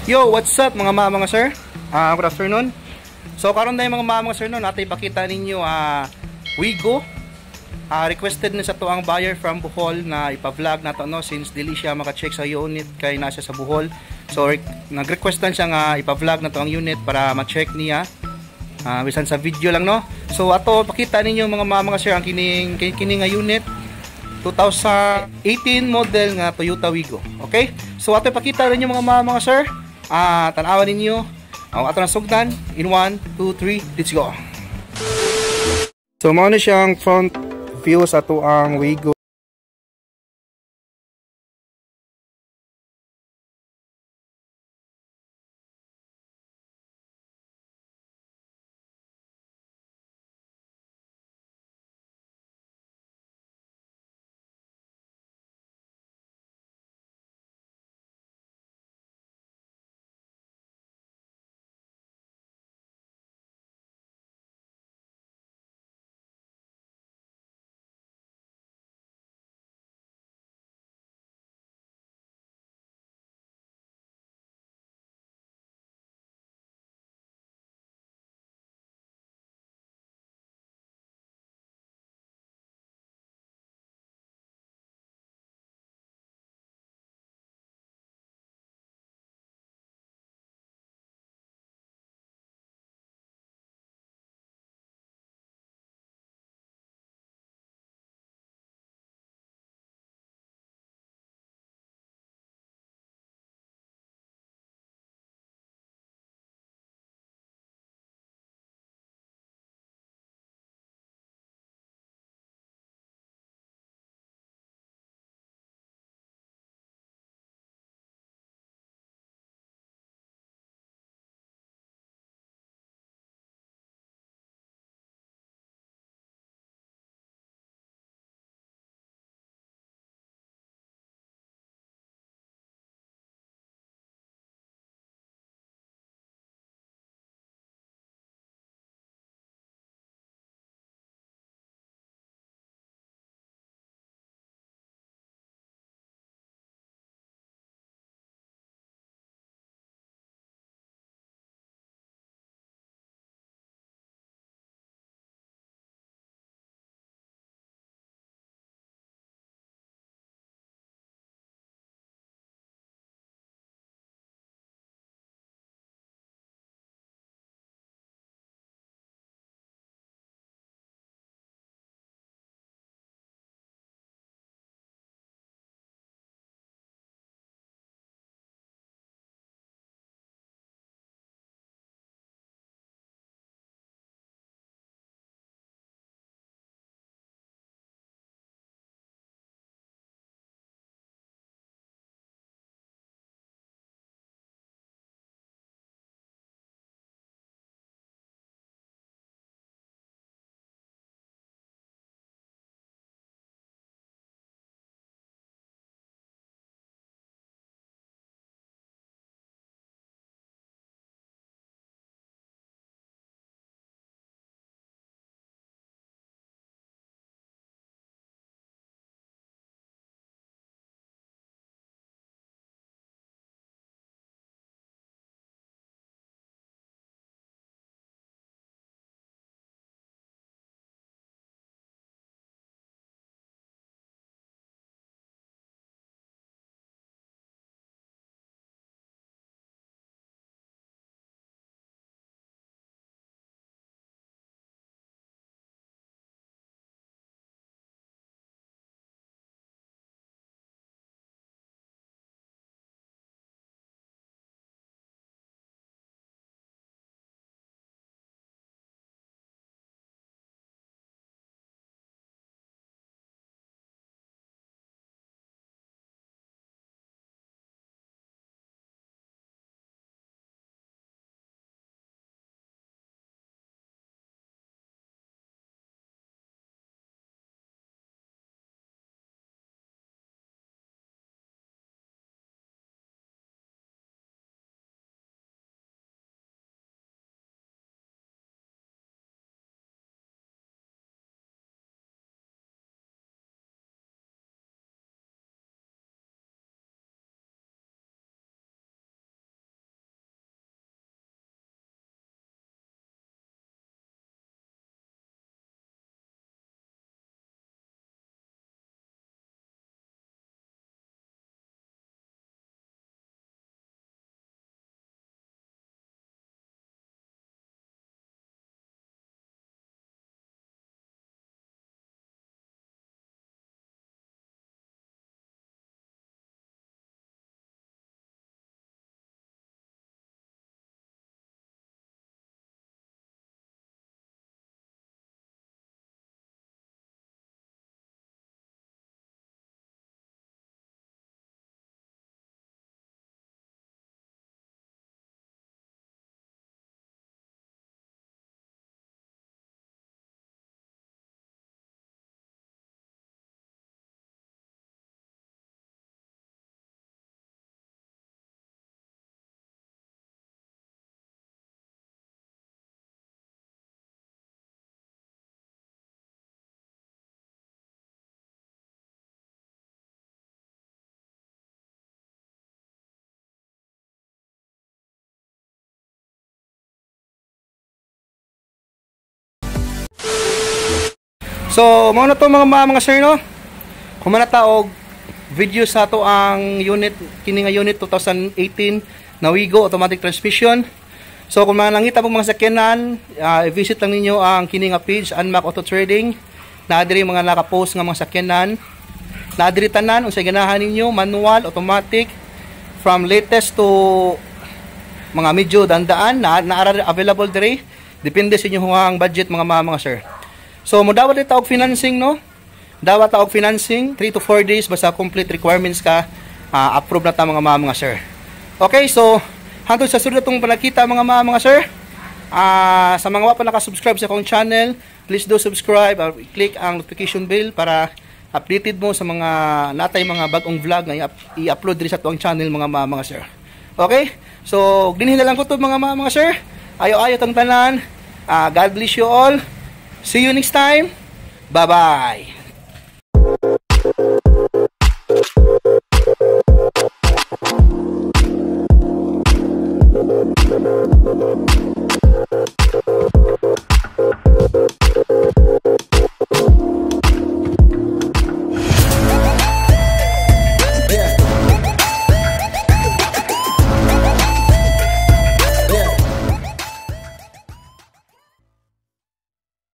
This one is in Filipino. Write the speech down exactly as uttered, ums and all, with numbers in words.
Yo, what's up mga mga mga sir? Uh, good afternoon. So karon na mga mga mga sir no, natin ipakita ninyo uh, Wigo. Uh, requested na sa to ang buyer from Bohol na ipa-vlog na to no, since dili siya maka-check sa unit kay nasa sa Bohol. So nag-requestan siya nga ipa-vlog na to ang unit para ma-check niya. Uh, bisan sa video lang no. So ato pakita ninyo mga mga mga sir ang kining kining nga unit two thousand eighteen model nga Toyota Wigo. Okay? So ato pakita ninyo mga mga mga sir. Ah, uh, tanawan ninyo ang ato na sugdan in one, two, three, let's go. So mao na siyang front view sa ato ang Wigo. So mo na to mga mga, mga sir no. Kung manata og video sa to ang unit kini nga unit twenty eighteen na Wigo automatic transmission. So kung mga nangita pong mga sakyanan, uh, i-visit lang ninyo ang kini nga page Unmac Auto Trading. Na diri mga naka-post nga mga sakyanan. Na diri tanan unsay ganahan ninyo, manual, automatic from latest to mga medyo dandaan na, na available diri. Depende sa inyo ang budget mga mga, mga sir. So mo dawat ita og financing no. Dawat ta og financing three to four days basta complete requirements ka uh, approve na ta mga mga, mga sir. Okay, so hantod sa sunod itong panakita mga mga, mga sir. Uh, sa mga wapa naka-subscribe sa akong channel, please do subscribe or click ang notification bell para updated mo sa mga natay mga bagong vlog na i-upload diri sa tuwang channel mga mga, mga sir. Okay? So, dinhin na lang ko to mga mga, mga sir. Ayo-ayo tang tanan. Uh, God bless you all. See you next time. Bye-bye.